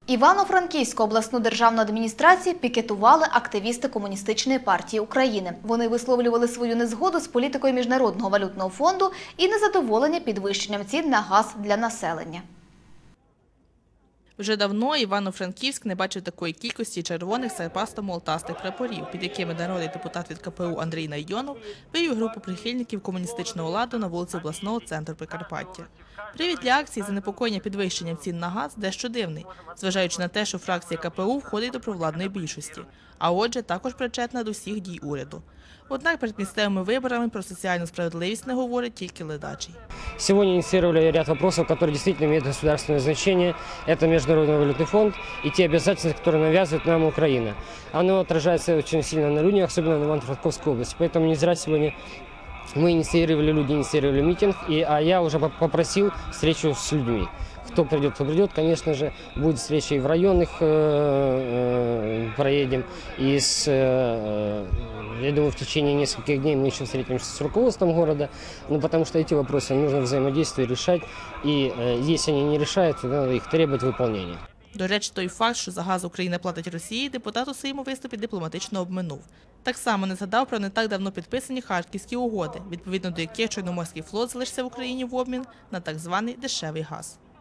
Івано-Франківську обласну державну адміністрацію пікетували активісти Комуністичної партії України. Вони висловлювали свою незгоду з політикою Міжнародного валютного фонду і незадоволення підвищенням цін на газ для населення. Вже давно Івано-Франківськ не бачив такої кількості червоних серпасто-молотастих прапорів, під якими народний депутат від КПУ Андрій Найдьонов вивів групу прихильників комуністичного ладу на вулиці обласного центру Прикарпаття. Привід для акції занепокоєння підвищенням цін на газ дещо дивний, зважаючи на те, що фракція КПУ входить до провладної більшості, а отже, також причетна до всіх дій уряду. Однак перед місцевими виборами про соціальну справедливість не говорить тільки ледачий. Сегодня инициировали ряд вопросов, которые действительно имеют государственное значение. Это Международный валютный фонд и те обязательства, которые навязывает нам Украина. Оно отражается очень сильно на людях, особенно на Ивано-Франковской области. Поэтому не зря сегодня мы инициировали, люди инициировали митинг, а я уже попросил встречу с людьми. Кто придет, конечно же, будет встреча и в районных проедем, и я думаю, в течение нескольких дней мы еще встретимся с руководством города, потому что эти вопросы нужно взаимодействовать, решать, и если они не решаются, надо их требовать выполнения. До речі, той факт, що за газ Україна платить Росії, депутат у своєму виступі дипломатично обминув. Так само не згадав про не так давно підписані Харківські угоди, відповідно до яких Чорноморський флот залишиться в Україні в обмін на так званий дешевий газ.